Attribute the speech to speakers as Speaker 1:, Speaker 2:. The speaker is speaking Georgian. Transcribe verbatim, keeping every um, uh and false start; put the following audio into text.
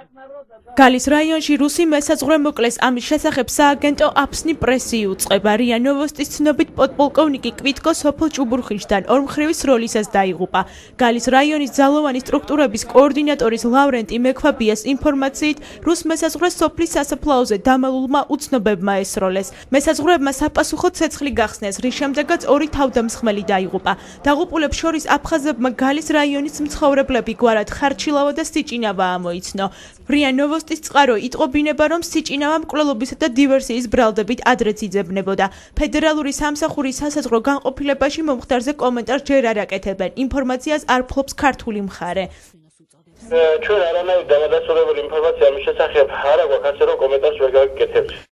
Speaker 1: გალის რაიონში რუსი მესაზღვრე მოკლეს. ამის შესახებ სააგენტო აფსნი პრესი იუწყება. რია ნოვოსტის ცნობით პოდპოლკოვნიკი კვიტკო სოფელ ჭუბურხიშთან ორმხრივის როლისას დაიღუპა. გალის რაიონის ძალოვანი სტრუქტურების კოორდინატორის ლავრენტი მექვაბიას ინფორმაციით რუს მესაზღვრეს სოფლის სასაფლაოზე დამალულმა უცნობებმა ესროლეს. მესაზღვრეებმა საპასუხო ცეცხლი გახსნეს, რის შემდეგაც ორი თავდამსხმელი დაიღუპა. დაღუპულებს შორის აფხაზებმა გალის რაიონის მცხოვრებლები გვარად ხარჩილავა და სიჭინავა ამოიცნო. რია ნოვოსტის წყარო იტყობინება, რომ სიჭინავა მკვლელობისა და დივერსიის ბრალდებით ადრეც იძებნებოდა. ფედერალური სამსახურის სასაზღვრო განყოფილებაში მომხდარზე კომენტარს ჯერ არ აკეთებენ. ინფორმაციას არ ფლობს ქართული მხარე.
Speaker 2: ჩვენ არანაირი დამადასტურებელი ინფორმაცია ამის შესახებ არ აქვს, ასე რომ კომენტარს ვერ გაკეთებთ.